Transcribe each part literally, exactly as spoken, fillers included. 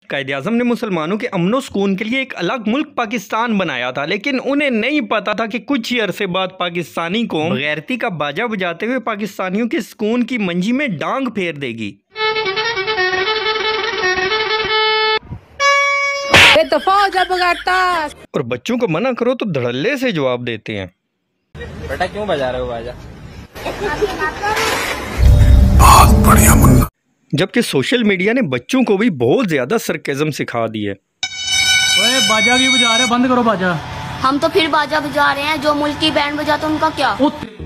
कायद-ए-आज़म ने मुसलमानों के अमनो सुकून के लिए एक अलग मुल्क पाकिस्तान बनाया था, लेकिन उन्हें नहीं पता था कि कुछ ही अरसे बाद पाकिस्तानी कौम बगैरती का बाजा बजाते हुए पाकिस्तानियों के सुकून की मंजी में डांग फेर देगी। और बच्चों को मना करो तो धड़ल्ले से जवाब देते हैं। बेटा क्यों बजा रहे हो बाजा? बहुत बढ़िया मुन्ना। जबकि सोशल मीडिया ने बच्चों को भी बहुत ज्यादा सरकेज़म सिखा दी है। ओए बाजा क्यों बजा रहे, बंद करो बाजा। हम तो फिर बाजा बजा रहे हैं, जो मुल्क की बैंड बजाते उनका क्या।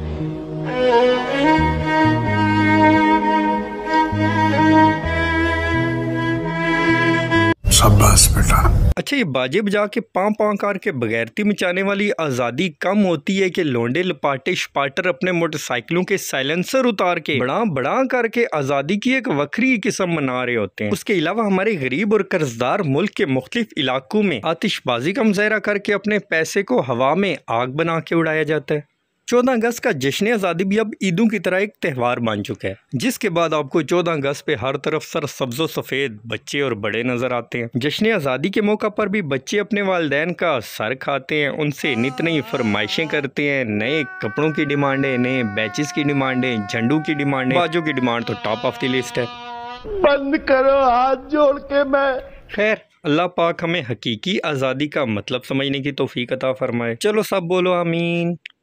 शाबाश बेटा। अच्छा, ये बाजे बजा के पां पां करके बगैरती मचाने वाली आज़ादी कम होती है कि लोंडे लपाटे शपाटर अपने मोटरसाइकिलों के साइलेंसर उतार के बड़ा बड़ा करके आज़ादी की एक वक्री किस्म मना रहे होते हैं। उसके अलावा हमारे गरीब और कर्जदार मुल्क के मुख्तलिफ इलाकों में आतिशबाजी का मुजाहरा करके अपने पैसे को हवा में आग बना के उड़ाया जाता है। चौदह अगस्त का जश्न आज़ादी भी अब ईदों की तरह एक त्यौहार बन चुका है, जिसके बाद आपको चौदह अगस्त पे हर तरफ सर सब्ज़ो सफ़ेद बच्चे और बड़े नज़र आते हैं। जश्न आज़ादी के मौका पर भी बच्चे अपने वालिदैन का सर खाते हैं, उनसे नित नई फरमाइशें करते हैं, नए कपड़ों की डिमांडें, नए बैचेस की डिमांडें, झंडू की डिमांडें, बाजों की डिमांड तो टॉप ऑफ द लिस्ट है। बंद करो हाथ जोड़ के। मैं खैर, अल्लाह पाक हमें हकीकी आज़ादी का मतलब समझने की तौफीक अता फरमाए। चलो सब बोलो आमीन।